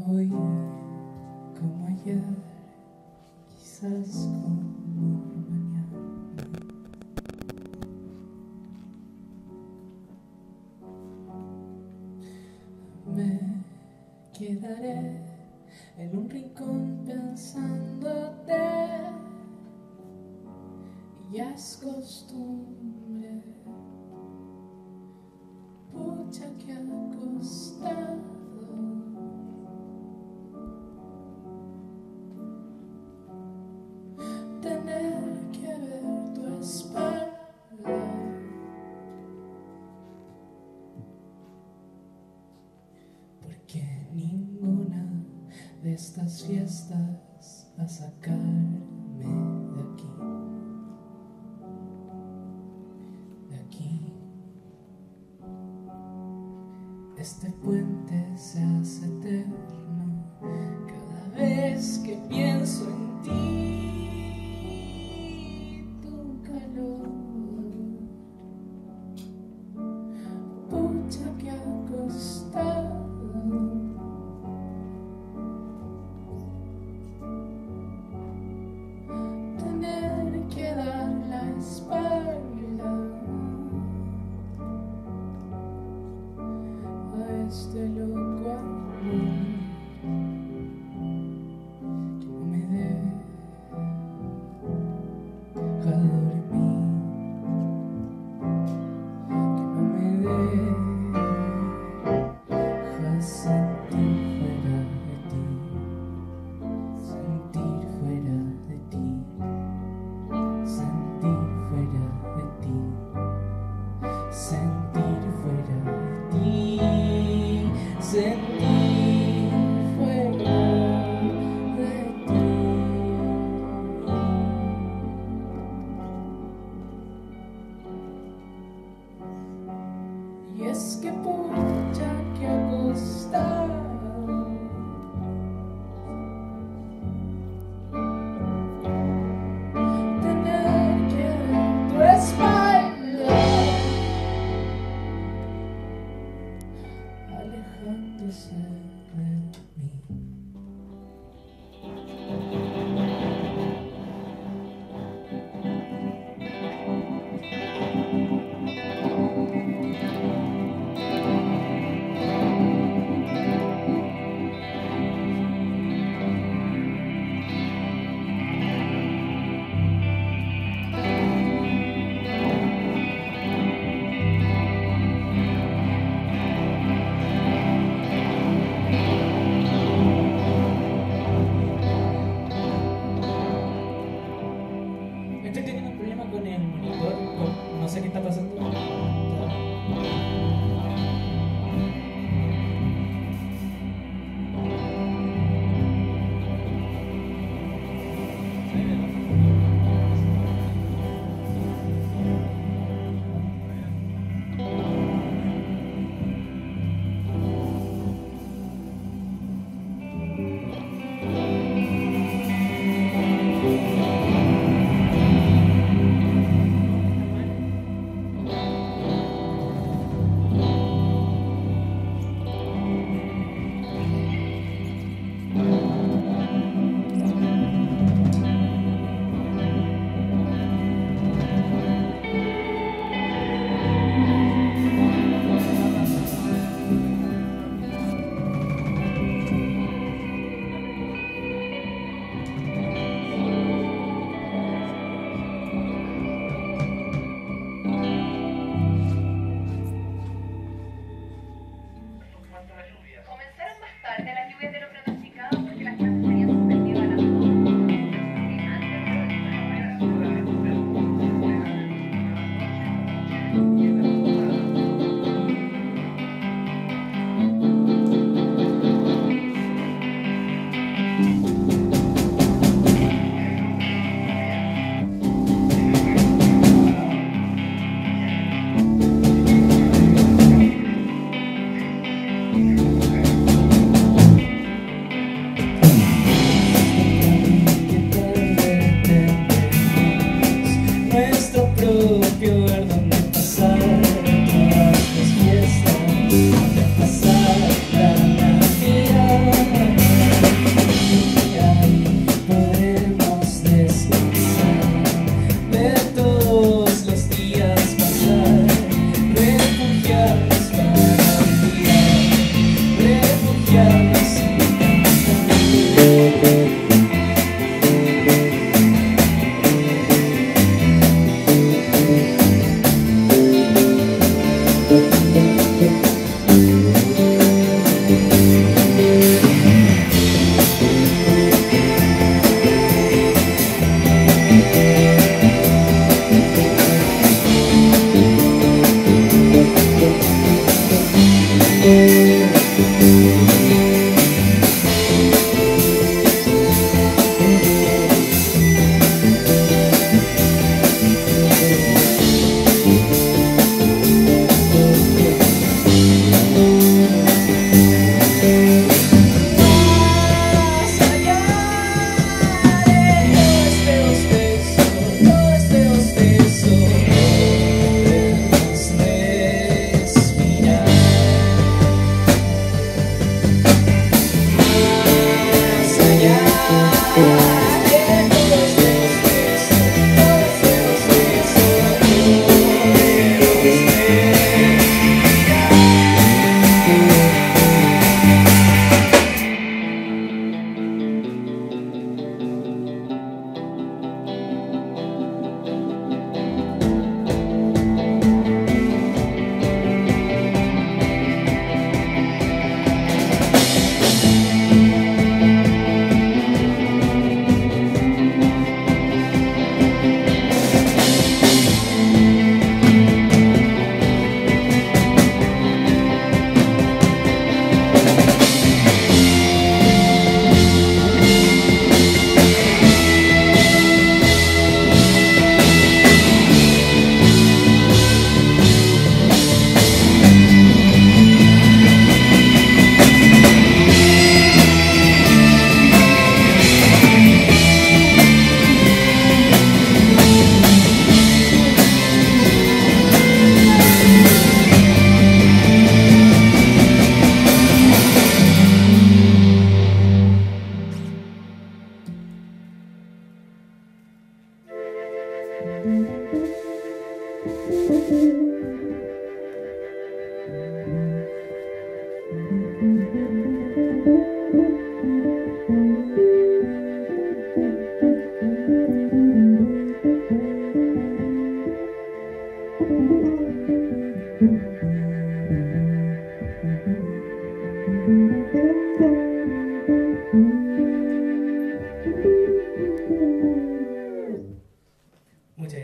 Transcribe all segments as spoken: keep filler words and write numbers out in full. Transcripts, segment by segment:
Hoy como ayer, quizás como mañana. Me quedaré en un rincón pensándote, y ya es costumbre. Pucha que ha costado tener que ver tu espalda, porque ninguna de estas fiestas va a sacarme de aquí, de aquí. Este puente se hace eterno cada vez que pienso en ti, tu calor. Pucha que ha costado tener que dar la espalda a este loco amor que no me deja dormir, que no me deja sentir fuera de ti, sentir fuera de ti, sentir fuera de ti, sentir fuera de ti, sentir fuera de ti. Y es que pucha que ha costado tener que ver tu espalda alejándose de mí. Estoy teniendo un problema con el monitor, con- no sé qué está pasando.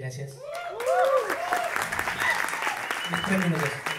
Gracias. Tres minutos.